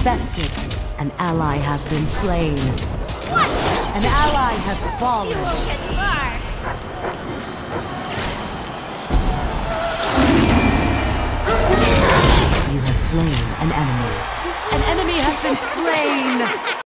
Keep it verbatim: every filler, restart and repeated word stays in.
Infested. An ally has been slain. What? An ally has fallen. You will get burned. You have slain an enemy. An enemy has been slain!